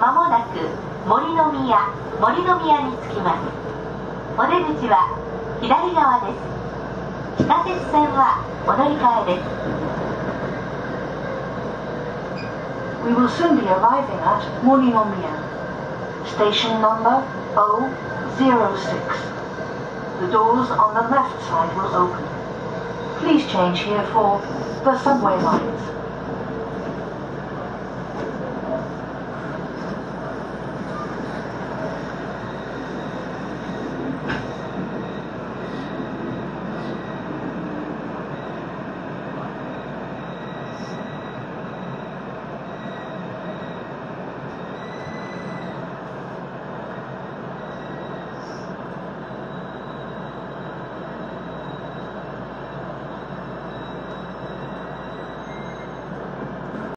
まもなく森の宮に着きます。お出口は左側です。地下鉄線はお乗り換えです。 We will soon be arriving at Morinomiya, station number 006. The doors on the left side will open. Please change here for the subway lines.